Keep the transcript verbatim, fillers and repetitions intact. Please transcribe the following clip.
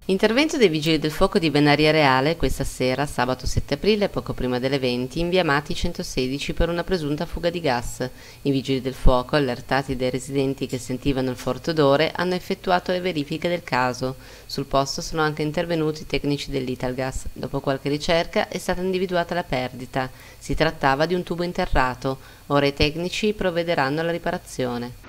Intervento dei Vigili del Fuoco di Venaria Reale questa sera, sabato sette aprile, poco prima delle venti, in via Amati centosedici per una presunta fuga di gas. I Vigili del Fuoco, allertati dai residenti che sentivano il forte odore, hanno effettuato le verifiche del caso. Sul posto sono anche intervenuti i tecnici dell'Italgas. Dopo qualche ricerca è stata individuata la perdita. Si trattava di un tubo interrato. Ora i tecnici provvederanno alla riparazione.